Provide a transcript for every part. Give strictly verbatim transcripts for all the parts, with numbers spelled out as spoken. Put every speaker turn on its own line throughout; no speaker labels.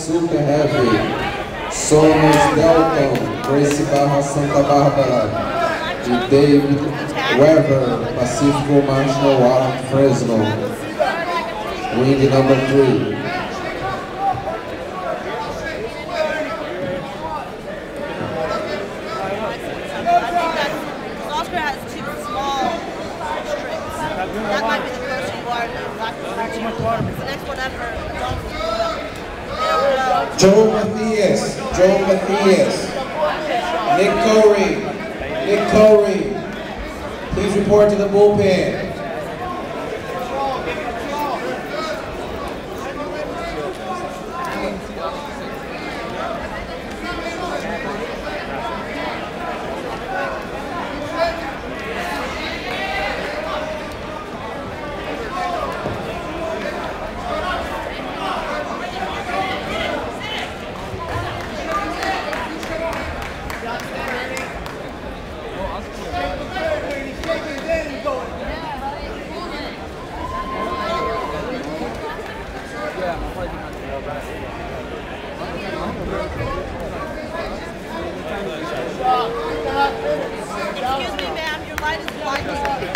Super Heavy, Somos Delton, Gracie Barra Santa Bárbara, e David Weber, Pacífico Marshall Warren Fresno, wing number three.
That might be the first you are. It's the next one ever.
Joe Matthias, Joe Matthias, Nick Corey, Nick Corey, please report to the bullpen.
Excuse me, ma'am, your light is blinding me.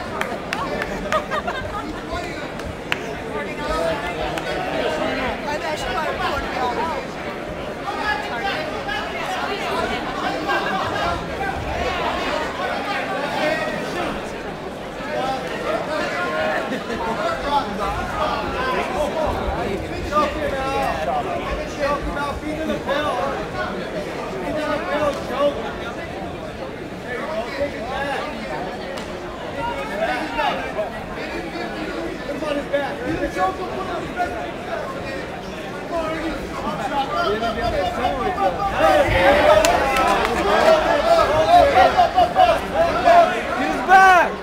I should probably record me all of you.
He's back!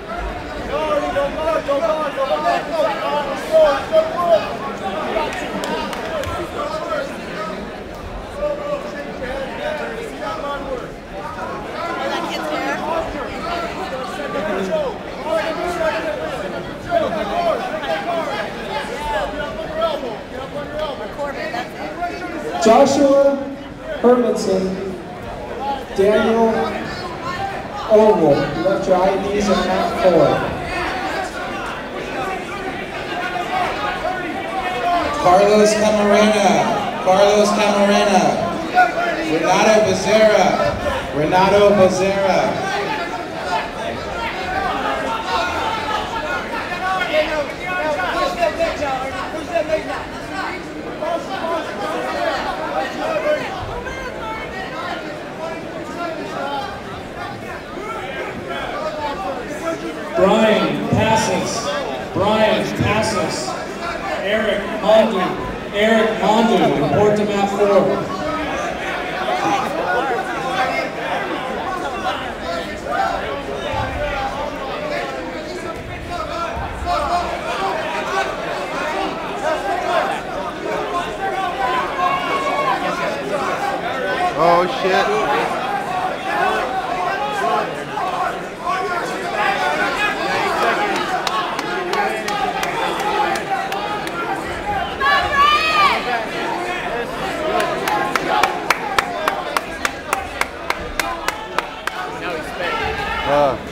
Joshua Hermanson, Daniel Oval, you left your I Ds at mat four.
Carlos Camarena, Carlos Camarena, Renato Becerra, Renato Becerra.
Brian passes. Brian passes. Eric Mondu. Eric Mondu, report to mat four.
Oh shit. Uh.